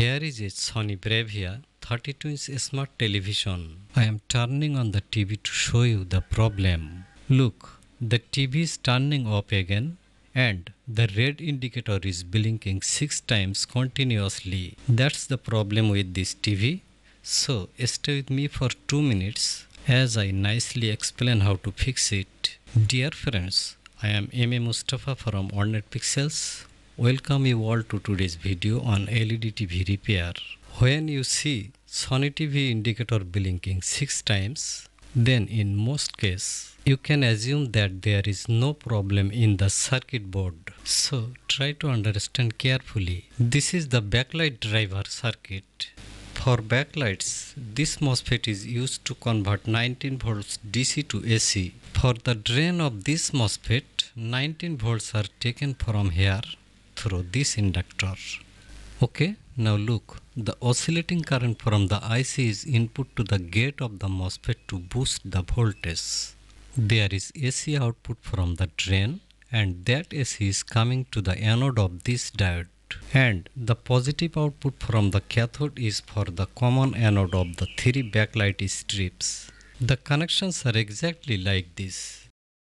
Here is a Sony Bravia 32-inch smart television. I am turning on the TV to show you the problem. Look, the TV is turning off again and the red indicator is blinking 6 times continuously. That's the problem with this TV. So stay with me for 2 minutes as I nicely explain how to fix it. Dear friends, I am M.A. Mustafa from Ornate Pixels. Welcome you all to today's video on LED TV repair. When you see Sony TV indicator blinking 6 times, then in most cases you can assume that there is no problem in the circuit board. So try to understand carefully. This is the backlight driver circuit. For backlights, this MOSFET is used to convert 19 volts DC to AC. For the drain of this MOSFET, 19 volts are taken from here through this inductor. Okay, now look, the oscillating current from the IC is input to the gate of the MOSFET to boost the voltage. There is AC output from the drain and that AC is coming to the anode of this diode. And the positive output from the cathode is for the common anode of the 3 backlight strips. The connections are exactly like this.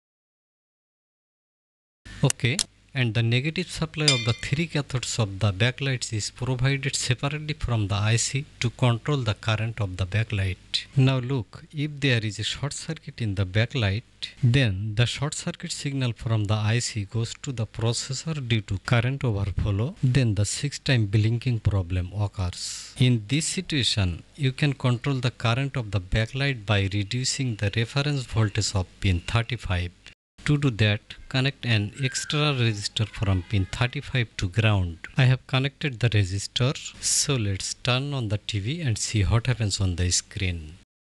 Okay. And the negative supply of the 3 cathodes of the backlights is provided separately from the IC to control the current of the backlight. Now look, if there is a short circuit in the backlight, then the short circuit signal from the IC goes to the processor due to current overflow, then the 6-time blinking problem occurs. In this situation, you can control the current of the backlight by reducing the reference voltage of pin 35. To do that, connect an extra resistor from pin 35 to ground. I have connected the resistor, so let's turn on the TV and see what happens on the screen.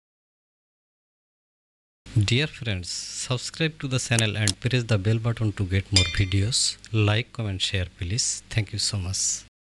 Dear friends, subscribe to the channel and press the bell button to get more videos. Like, comment, share please. Thank you so much.